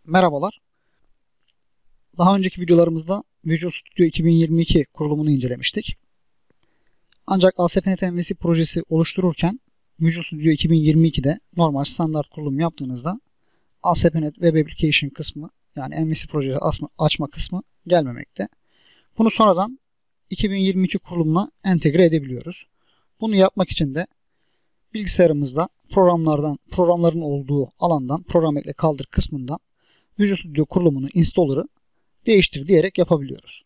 Merhabalar. Daha önceki videolarımızda Visual Studio 2022 kurulumunu incelemiştik. Ancak ASP.NET MVC projesi oluştururken Visual Studio 2022'de normal standart kurulum yaptığınızda ASP.NET Web Application kısmı yani MVC projesi açma kısmı gelmemekte. Bunu sonradan 2022 kurulumuna entegre edebiliyoruz. Bunu yapmak için de bilgisayarımızda programların olduğu alandan program ekle kaldır kısmından Visual Studio kurulumunu installer'ı değiştir diyerek yapabiliyoruz.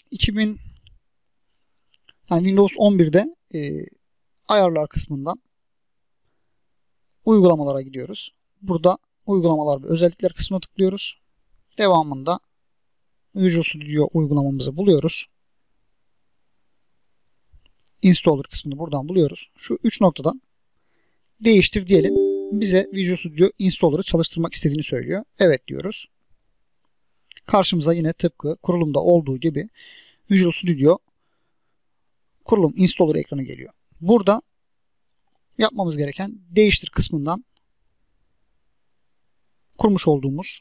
Windows 11'de ayarlar kısmından uygulamalara gidiyoruz. Burada uygulamalar ve özellikler kısmına tıklıyoruz. Devamında Visual Studio uygulamamızı buluyoruz. Installer kısmını buradan buluyoruz. Şu 3 noktadan değiştir diyelim. Bize Visual Studio Installer'ı çalıştırmak istediğini söylüyor. Evet diyoruz. Karşımıza yine tıpkı kurulumda olduğu gibi Visual Studio kurulum installer ekranı geliyor. Burada yapmamız gereken değiştir kısmından kurmuş olduğumuz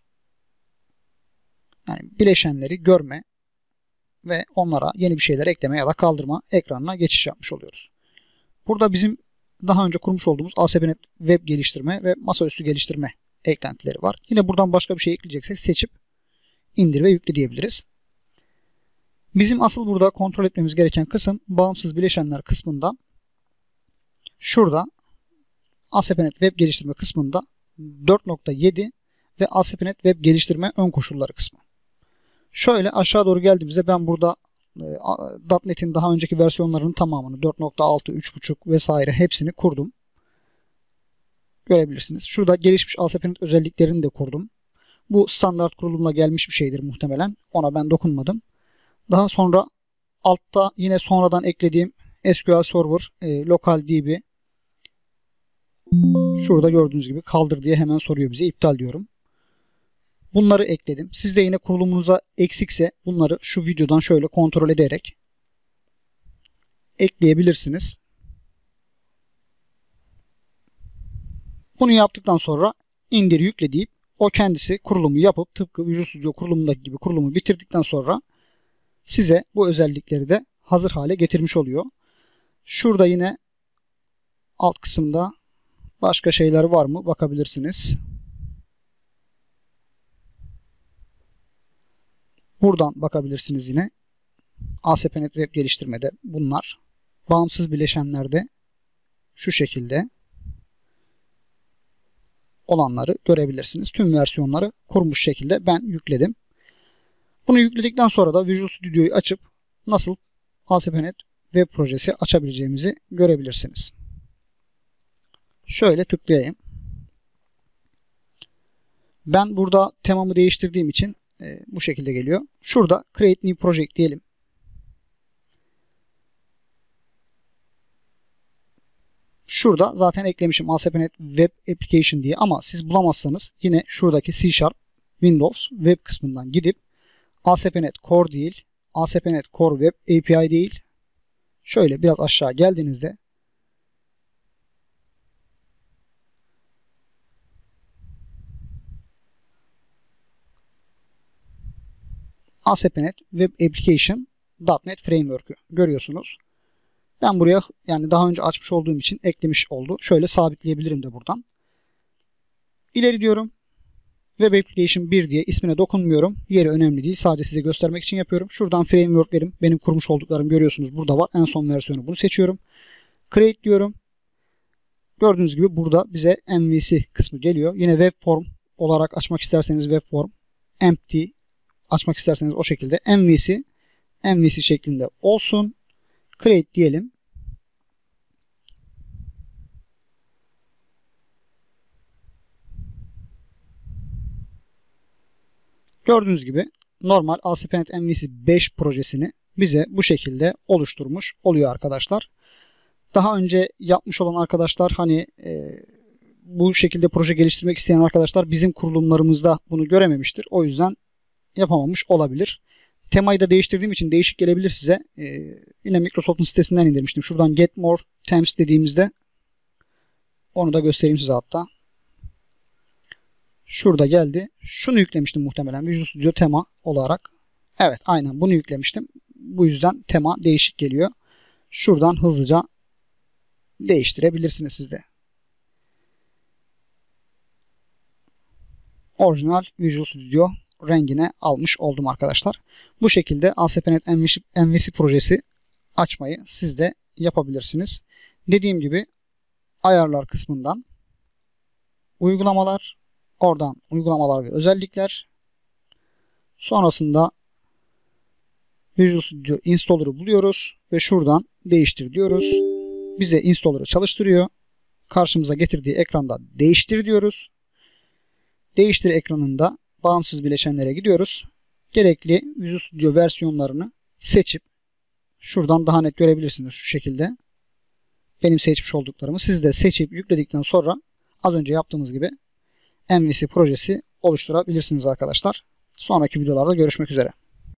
bileşenleri görme ve onlara yeni bir şeyler ekleme ya da kaldırma ekranına geçiş yapmış oluyoruz. Burada bizim daha önce kurmuş olduğumuz ASP.NET Web geliştirme ve masaüstü geliştirme eklentileri var. Yine buradan başka bir şey ekleyeceksek seçip indir ve yükle diyebiliriz. Bizim asıl burada kontrol etmemiz gereken kısım bağımsız bileşenler kısmında şurada ASP.NET Web geliştirme kısmında 4.7 ve ASP.NET Web geliştirme ön koşulları kısmı. Şöyle aşağı doğru geldiğimizde ben burada .NET'in daha önceki versiyonlarının tamamını 4.6, 3.5 vesaire hepsini kurdum. Görebilirsiniz. Şurada gelişmiş ASP.NET özelliklerini de kurdum. Bu standart kurulumla gelmiş bir şeydir muhtemelen. Ona ben dokunmadım. Daha sonra altta yine sonradan eklediğim SQL Server, Local DB şurada gördüğünüz gibi kaldır diye hemen soruyor bize. İptal diyorum. Bunları ekledim. Siz de yine kurulumunuza eksikse bunları şu videodan şöyle kontrol ederek ekleyebilirsiniz. Bunu yaptıktan sonra indir yükle deyip o kendisi kurulumu yapıp tıpkı Visual Studio kurulumundaki gibi kurulumu bitirdikten sonra size bu özellikleri de hazır hale getirmiş oluyor. Şurada yine alt kısımda başka şeyler var mı bakabilirsiniz. Buradan bakabilirsiniz yine. ASP.NET Web geliştirmede bunlar. Bağımsız bileşenlerde şu şekilde olanları görebilirsiniz. Tüm versiyonları kurmuş şekilde ben yükledim. Bunu yükledikten sonra da Visual Studio'yu açıp nasıl ASP.NET Web projesi açabileceğimizi görebilirsiniz. Şöyle tıklayayım. Ben burada temamı değiştirdiğim için bu şekilde geliyor. Şurada Create New Project diyelim. Şurada zaten eklemişim ASP.NET Web Application diye ama siz bulamazsanız yine şuradaki C# Windows Web kısmından gidip ASP.NET Core değil, ASP.NET Core Web API değil. Şöyle biraz aşağı geldiğinizde ASP.NET Web Application .NET Framework'ü görüyorsunuz. Ben buraya daha önce açmış olduğum için eklemiş oldu. Şöyle sabitleyebilirim de buradan. İleri diyorum. Web Application 1 diye ismine dokunmuyorum. Yeri önemli değil. Sadece size göstermek için yapıyorum. Şuradan framework'lerim, benim kurmuş olduklarım görüyorsunuz. Burada var. En son versiyonu bunu seçiyorum. Create diyorum. Gördüğünüz gibi burada bize MVC kısmı geliyor. Yine web form olarak açmak isterseniz web form, empty açmak isterseniz o şekilde MVC şeklinde olsun. Create diyelim. Gördüğünüz gibi normal ASP.NET MVC 5 projesini bize bu şekilde oluşturmuş oluyor arkadaşlar. Daha önce yapmış olan arkadaşlar bu şekilde proje geliştirmek isteyen arkadaşlar bizim kurulumlarımızda bunu görememiştir. O yüzden yapamamış olabilir. Temayı da değiştirdiğim için değişik gelebilir size. Yine Microsoft'un sitesinden indirmiştim. Şuradan Get More Themes dediğimizde onu da göstereyim size hatta. Şurada geldi. Şunu yüklemiştim muhtemelen Visual Studio tema olarak. Evet, aynen bunu yüklemiştim. Bu yüzden tema değişik geliyor. Şuradan hızlıca değiştirebilirsiniz siz de. Orijinal Visual Studio rengine almış oldum arkadaşlar. Bu şekilde ASP.NET MVC projesi açmayı siz de yapabilirsiniz. Dediğim gibi ayarlar kısmından uygulamalar, oradan uygulamalar ve özellikler, sonrasında Visual Studio Installer'ı buluyoruz ve şuradan değiştir diyoruz. Bize Installer'ı çalıştırıyor. Karşımıza getirdiği ekranda değiştir diyoruz. Değiştir ekranında bağımsız bileşenlere gidiyoruz. Gerekli Visual Studio versiyonlarını seçip şuradan daha net görebilirsiniz şu şekilde. Benim seçmiş olduklarımı siz de seçip yükledikten sonra az önce yaptığımız gibi MVC projesi oluşturabilirsiniz arkadaşlar. Sonraki videolarda görüşmek üzere.